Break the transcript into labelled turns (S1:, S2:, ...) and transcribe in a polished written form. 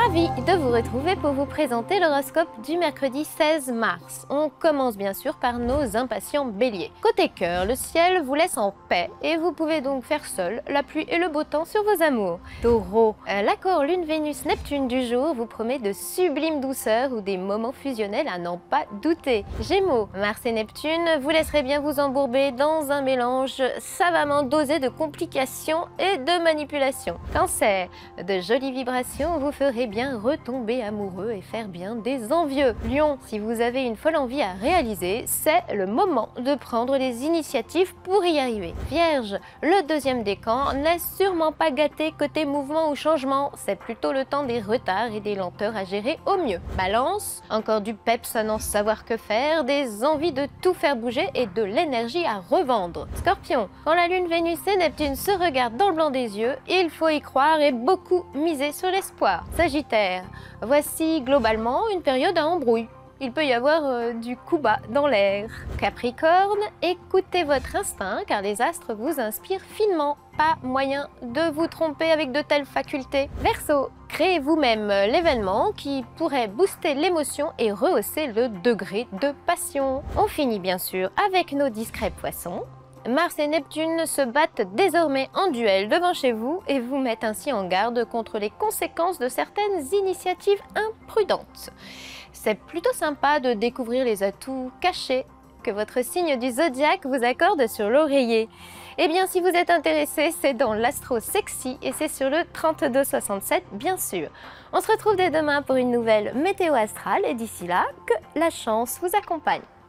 S1: Ravie de vous retrouver pour vous présenter l'horoscope du mercredi 16 mars. On commence bien sûr par nos impatients béliers. Côté cœur, le ciel vous laisse en paix et vous pouvez donc faire seul la pluie et le beau temps sur vos amours. Taureau, l'accord Lune-Vénus-Neptune du jour vous promet de sublimes douceurs ou des moments fusionnels à n'en pas douter. Gémeaux, Mars et Neptune vous laisseraient bien vous embourber dans un mélange savamment dosé de complications et de manipulations. Cancer, de jolies vibrations vous ferez bien retomber amoureux et faire bien des envieux. Lion, si vous avez une folle envie à réaliser, c'est le moment de prendre les initiatives pour y arriver. Vierge, le deuxième décan n'est sûrement pas gâté côté mouvement ou changement, c'est plutôt le temps des retards et des lenteurs à gérer au mieux. Balance, encore du peps à n'en savoir que faire, des envies de tout faire bouger et de l'énergie à revendre. Scorpion, quand la Lune, Vénus et Neptune se regardent dans le blanc des yeux, il faut y croire et beaucoup miser sur l'espoir. Sagittaire, voici globalement une période à embrouille. Il peut y avoir du coup bas dans l'air. Capricorne, écoutez votre instinct car les astres vous inspirent finement. Pas moyen de vous tromper avec de telles facultés. Verseau, créez vous-même l'événement qui pourrait booster l'émotion et rehausser le degré de passion. On finit bien sûr avec nos discrets poissons. Mars et Neptune se battent désormais en duel devant chez vous et vous mettent ainsi en garde contre les conséquences de certaines initiatives imprudentes. C'est plutôt sympa de découvrir les atouts cachés que votre signe du zodiaque vous accorde sur l'oreiller. Eh bien, si vous êtes intéressé, c'est dans l'Astro Sexy et c'est sur le 3267, bien sûr. On se retrouve dès demain pour une nouvelle météo astrale et d'ici là, que la chance vous accompagne.